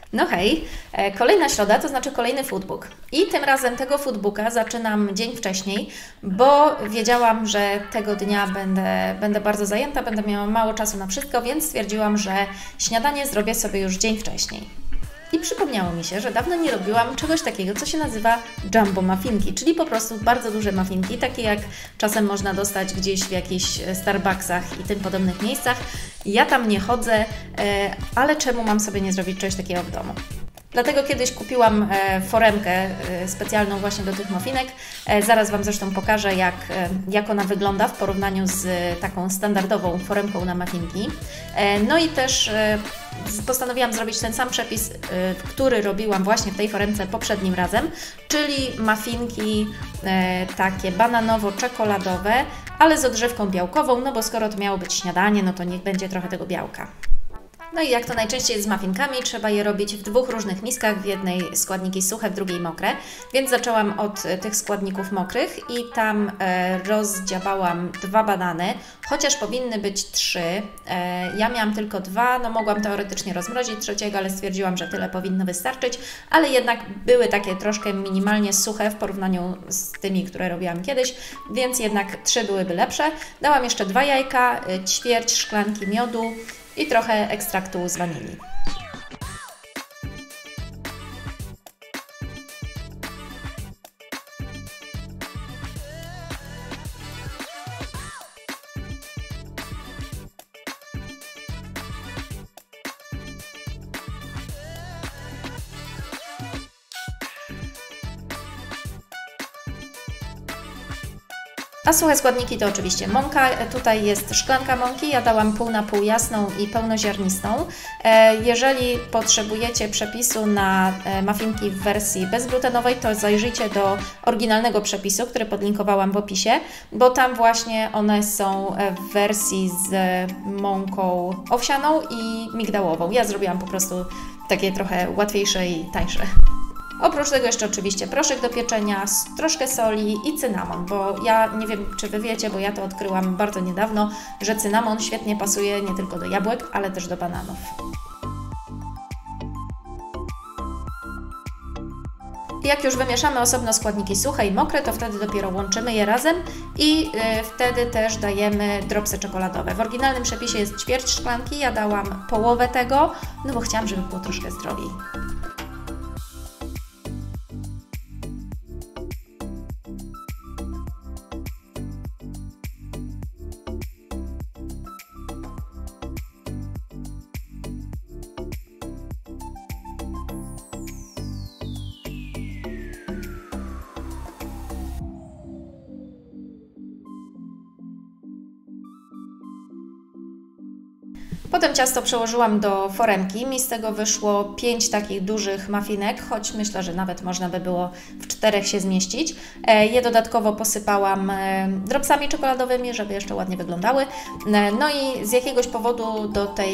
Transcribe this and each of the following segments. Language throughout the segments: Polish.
No hej, kolejna środa, to znaczy kolejny foodbook. I tym razem tego foodbooka zaczynam dzień wcześniej, bo wiedziałam, że tego dnia będę bardzo zajęta, będę miała mało czasu na wszystko, więc stwierdziłam, że śniadanie zrobię sobie już dzień wcześniej. I przypomniało mi się, że dawno nie robiłam czegoś takiego, co się nazywa jumbo muffinki, czyli po prostu bardzo duże muffinki, takie jak czasem można dostać gdzieś w jakichś Starbucksach i tym podobnych miejscach. Ja tam nie chodzę, ale czemu mam sobie nie zrobić czegoś takiego w domu? Dlatego kiedyś kupiłam foremkę specjalną właśnie do tych muffinek. Zaraz Wam zresztą pokażę, jak ona wygląda w porównaniu z taką standardową foremką na muffinki. No i też postanowiłam zrobić ten sam przepis, który robiłam właśnie w tej foremce poprzednim razem, czyli muffinki takie bananowo-czekoladowe, ale z odżywką białkową, no bo skoro to miało być śniadanie, no to niech będzie trochę tego białka. No i jak to najczęściej jest z muffinkami, trzeba je robić w dwóch różnych miskach, w jednej składniki suche, w drugiej mokre, więc zaczęłam od tych składników mokrych i tam rozdziabałam 2 banany, chociaż powinny być 3. Ja miałam tylko 2, no mogłam teoretycznie rozmrozić trzeciego, ale stwierdziłam, że tyle powinno wystarczyć, ale jednak były takie troszkę minimalnie suche w porównaniu z tymi, które robiłam kiedyś, więc jednak 3 byłyby lepsze. Dałam jeszcze 2 jajka, ćwierć szklanki miodu i trochę ekstraktu z wanilii. A suche składniki to oczywiście mąka, tutaj jest szklanka mąki, ja dałam pół na pół jasną i pełnoziarnistą. Jeżeli potrzebujecie przepisu na muffinki w wersji bezglutenowej, to zajrzyjcie do oryginalnego przepisu, który podlinkowałam w opisie, bo tam właśnie one są w wersji z mąką owsianą i migdałową. Ja zrobiłam po prostu takie trochę łatwiejsze i tańsze. Oprócz tego jeszcze oczywiście proszek do pieczenia, troszkę soli i cynamon, bo ja nie wiem, czy Wy wiecie, bo ja to odkryłam bardzo niedawno, że cynamon świetnie pasuje nie tylko do jabłek, ale też do bananów. Jak już wymieszamy osobno składniki suche i mokre, to wtedy dopiero łączymy je razem i wtedy też dajemy dropsy czekoladowe. W oryginalnym przepisie jest ćwierć szklanki, ja dałam połowę tego, no bo chciałam, żeby było troszkę zdrowiej. Potem ciasto przełożyłam do foremki, mi z tego wyszło 5 takich dużych muffinek, choć myślę, że nawet można by było w 4 się zmieścić. Je dodatkowo posypałam dropsami czekoladowymi, żeby jeszcze ładnie wyglądały. No i z jakiegoś powodu do tej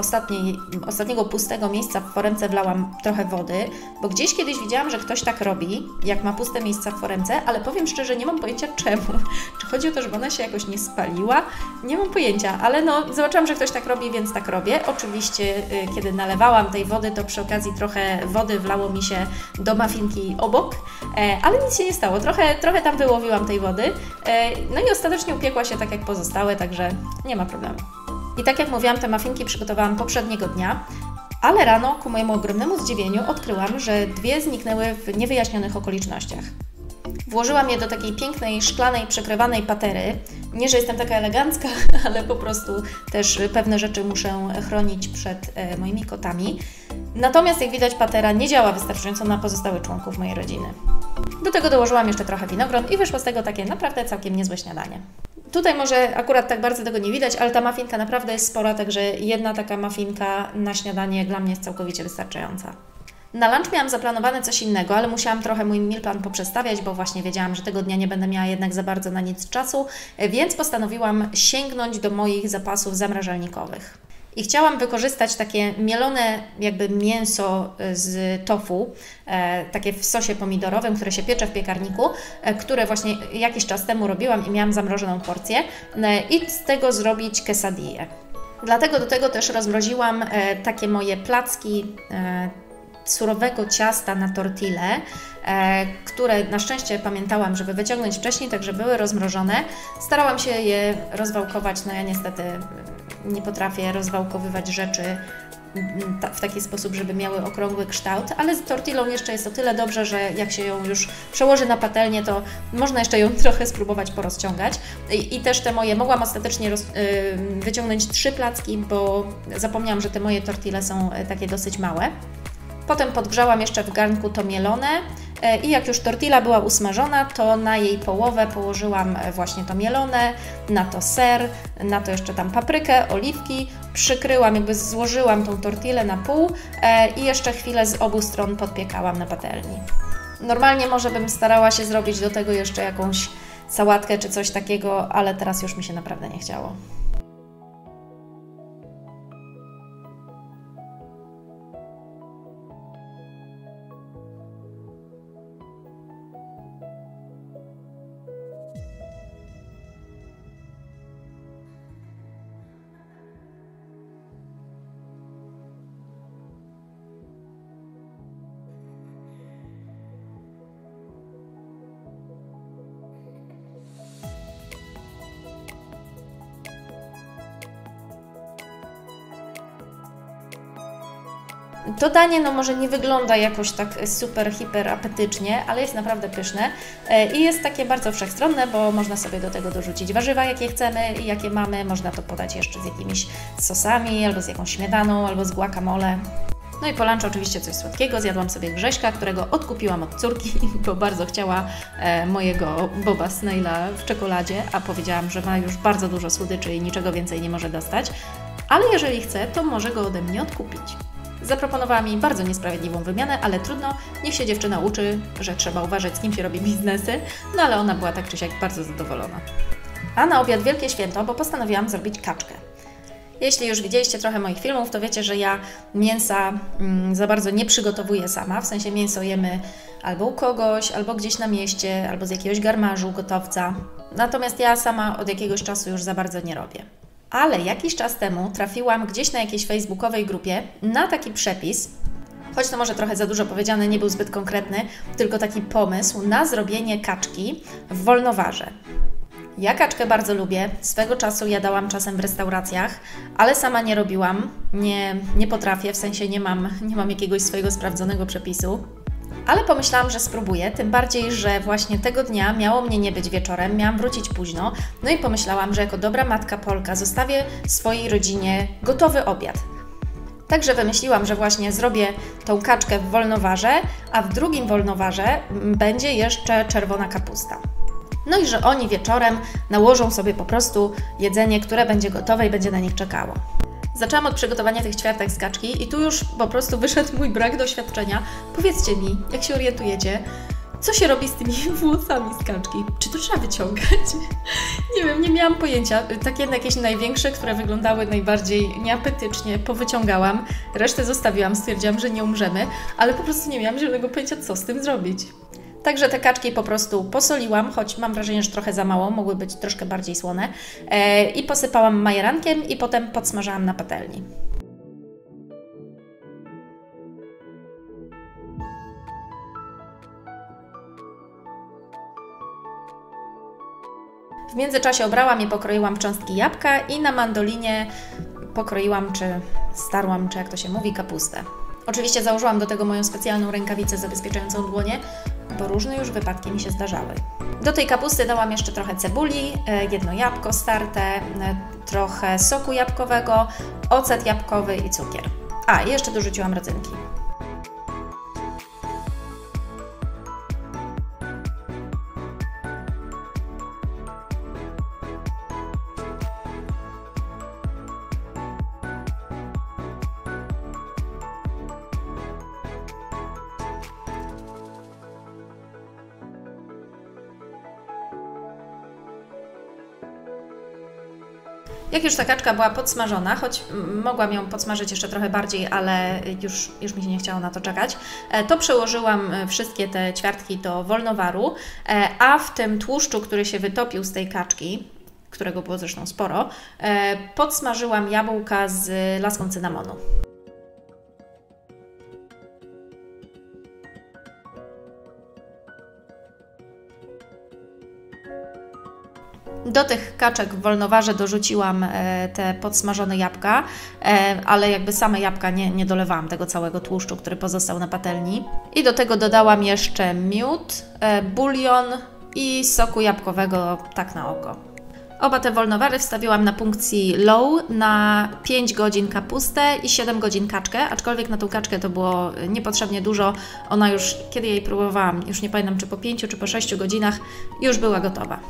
ostatniego pustego miejsca w foremce wlałam trochę wody, bo gdzieś kiedyś widziałam, że ktoś tak robi, jak ma puste miejsca w foremce, ale powiem szczerze, nie mam pojęcia czemu. Czy chodzi o to, żeby ona się jakoś nie spaliła? Nie mam pojęcia, ale no zobaczyłam, że ktoś tak robi, więc tak robię. Oczywiście, kiedy nalewałam tej wody, to przy okazji trochę wody wlało mi się do muffinki obok, ale nic się nie stało. Trochę tam wyłowiłam tej wody, no i ostatecznie upiekła się tak jak pozostałe, także nie ma problemu. I tak jak mówiłam, te muffinki przygotowałam poprzedniego dnia, ale rano ku mojemu ogromnemu zdziwieniu odkryłam, że 2 zniknęły w niewyjaśnionych okolicznościach. Włożyłam je do takiej pięknej, szklanej, przykrywanej patery. Nie, że jestem taka elegancka, ale po prostu też pewne rzeczy muszę chronić przed moimi kotami. Natomiast jak widać, patera nie działa wystarczająco na pozostałych członków mojej rodziny. Do tego dołożyłam jeszcze trochę winogron i wyszło z tego takie naprawdę całkiem niezłe śniadanie. Tutaj może akurat tak bardzo tego nie widać, ale ta muffinka naprawdę jest spora, także jedna taka muffinka na śniadanie dla mnie jest całkowicie wystarczająca. Na lunch miałam zaplanowane coś innego, ale musiałam trochę mój meal plan poprzestawiać, bo właśnie wiedziałam, że tego dnia nie będę miała jednak za bardzo na nic czasu, więc postanowiłam sięgnąć do moich zapasów zamrażalnikowych. I chciałam wykorzystać takie mielone jakby mięso z tofu, takie w sosie pomidorowym, które się piecze w piekarniku, które właśnie jakiś czas temu robiłam i miałam zamrożoną porcję i z tego zrobić quesadillę. Dlatego do tego też rozmroziłam takie moje placki surowego ciasta na tortille, które na szczęście pamiętałam, żeby wyciągnąć wcześniej, także były rozmrożone. Starałam się je rozwałkować, no ja niestety nie potrafię rozwałkowywać rzeczy w taki sposób, żeby miały okrągły kształt, ale z tortillą jeszcze jest o tyle dobrze, że jak się ją już przełoży na patelnię, to można jeszcze ją trochę spróbować porozciągać. I też te moje, mogłam ostatecznie wyciągnąć 3 placki, bo zapomniałam, że te moje tortille są takie dosyć małe. Potem podgrzałam jeszcze w garnku to mielone i jak już tortilla była usmażona, to na jej połowę położyłam właśnie to mielone, na to ser, na to jeszcze tam paprykę, oliwki, przykryłam, jakby złożyłam tą tortillę na pół i jeszcze chwilę z obu stron podpiekałam na patelni. Normalnie może bym starała się zrobić do tego jeszcze jakąś sałatkę czy coś takiego, ale teraz już mi się naprawdę nie chciało. To danie no może nie wygląda jakoś tak super, hiper apetycznie, ale jest naprawdę pyszne i jest takie bardzo wszechstronne, bo można sobie do tego dorzucić warzywa, jakie chcemy i jakie mamy. Można to podać jeszcze z jakimiś sosami, albo z jakąś śmietaną, albo z guacamole. No i po lunchu oczywiście coś słodkiego. Zjadłam sobie Grześka, którego odkupiłam od córki, bo bardzo chciała mojego Boba Snaila w czekoladzie, a powiedziałam, że ma już bardzo dużo słodyczy i niczego więcej nie może dostać. Ale jeżeli chce, to może go ode mnie odkupić. Zaproponowała mi bardzo niesprawiedliwą wymianę, ale trudno, niech się dziewczyna uczy, że trzeba uważać, z kim się robi biznesy, no ale ona była tak czy siak bardzo zadowolona. A na obiad wielkie święto, bo postanowiłam zrobić kaczkę. Jeśli już widzieliście trochę moich filmów, to wiecie, że ja mięsa za bardzo nie przygotowuję sama, w sensie mięso jemy albo u kogoś, albo gdzieś na mieście, albo z jakiegoś garmarzu, gotowca. Natomiast ja sama od jakiegoś czasu już za bardzo nie robię. Ale jakiś czas temu trafiłam gdzieś na jakiejś facebookowej grupie na taki przepis, choć to może trochę za dużo powiedziane, nie był zbyt konkretny, tylko taki pomysł na zrobienie kaczki w wolnowarze. Ja kaczkę bardzo lubię, swego czasu jadałam czasem w restauracjach, ale sama nie robiłam, nie potrafię, w sensie nie mam jakiegoś swojego sprawdzonego przepisu. Ale pomyślałam, że spróbuję, tym bardziej, że właśnie tego dnia miało mnie nie być wieczorem, miałam wrócić późno, no i pomyślałam, że jako dobra matka Polka zostawię swojej rodzinie gotowy obiad. Także wymyśliłam, że właśnie zrobię tą kaczkę w wolnowarze, a w drugim wolnowarze będzie jeszcze czerwona kapusta. No i że oni wieczorem nałożą sobie po prostu jedzenie, które będzie gotowe i będzie na nich czekało. Zaczęłam od przygotowania tych ćwiartek z kaczki i tu już po prostu wyszedł mój brak doświadczenia. Powiedzcie mi, jak się orientujecie, co się robi z tymi włosami z kaczki? Czy to trzeba wyciągać? Nie wiem, nie miałam pojęcia. Takie jakieś największe, które wyglądały najbardziej nieapetycznie, powyciągałam. Resztę zostawiłam, stwierdziłam, że nie umrzemy, ale po prostu nie miałam zielonego pojęcia, co z tym zrobić. Także te kaczki po prostu posoliłam, choć mam wrażenie, że trochę za mało, mogły być troszkę bardziej słone. I posypałam majerankiem i potem podsmażałam na patelni. W międzyczasie obrałam i pokroiłam cząstki jabłka i na mandolinie pokroiłam, czy starłam, czy jak to się mówi, kapustę. Oczywiście założyłam do tego moją specjalną rękawicę zabezpieczającą dłonie, bo różne już wypadki mi się zdarzały. Do tej kapusty dałam jeszcze trochę cebuli, jedno jabłko starte, trochę soku jabłkowego, ocet jabłkowy i cukier. A, i jeszcze dorzuciłam rodzynki. Jak już ta kaczka była podsmażona, choć mogłam ją podsmażyć jeszcze trochę bardziej, ale już mi się nie chciało na to czekać, to przełożyłam wszystkie te ćwiartki do wolnowaru, a w tym tłuszczu, który się wytopił z tej kaczki, którego było zresztą sporo, podsmażyłam jabłka z laską cynamonu. Do tych kaczek w wolnowarze dorzuciłam te podsmażone jabłka, ale jakby same jabłka nie dolewałam tego całego tłuszczu, który pozostał na patelni. I do tego dodałam jeszcze miód, bulion i soku jabłkowego tak na oko. Oba te wolnowary wstawiłam na punkcji low na 5 godzin kapustę i 7 godzin kaczkę, aczkolwiek na tą kaczkę to było niepotrzebnie dużo. Ona już, kiedy jej próbowałam, już nie pamiętam czy po 5 czy po 6 godzinach, już była gotowa.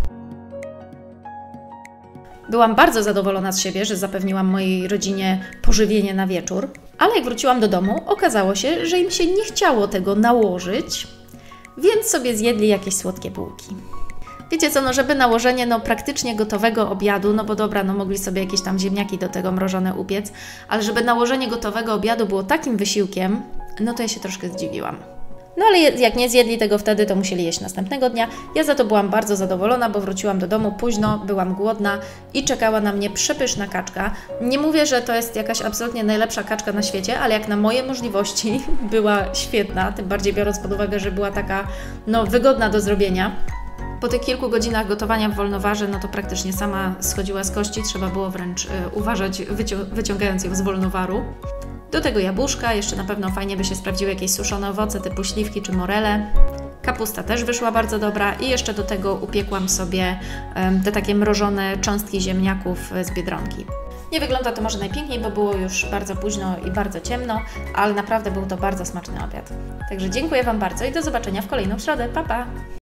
Byłam bardzo zadowolona z siebie, że zapewniłam mojej rodzinie pożywienie na wieczór, ale jak wróciłam do domu, okazało się, że im się nie chciało tego nałożyć, więc sobie zjedli jakieś słodkie bułki. Wiecie co, no żeby nałożenie praktycznie gotowego obiadu, no bo dobra, no mogli sobie jakieś tam ziemniaki do tego mrożone upiec, ale żeby nałożenie gotowego obiadu było takim wysiłkiem, no to ja się troszkę zdziwiłam. No ale jak nie zjedli tego wtedy, to musieli jeść następnego dnia. Ja za to byłam bardzo zadowolona, bo wróciłam do domu późno, byłam głodna i czekała na mnie przepyszna kaczka. Nie mówię, że to jest jakaś absolutnie najlepsza kaczka na świecie, ale jak na moje możliwości była świetna, tym bardziej biorąc pod uwagę, że była taka wygodna do zrobienia. Po tych kilku godzinach gotowania w wolnowarze, no to praktycznie sama schodziła z kości, trzeba było wręcz uważać, wyciągając ją z wolnowaru. Do tego jabłuszka, jeszcze na pewno fajnie by się sprawdziły jakieś suszone owoce typu śliwki czy morele. Kapusta też wyszła bardzo dobra i jeszcze do tego upiekłam sobie te takie mrożone cząstki ziemniaków z Biedronki. Nie wygląda to może najpiękniej, bo było już bardzo późno i bardzo ciemno, ale naprawdę był to bardzo smaczny obiad. Także dziękuję Wam bardzo i do zobaczenia w kolejną środę. Pa, pa!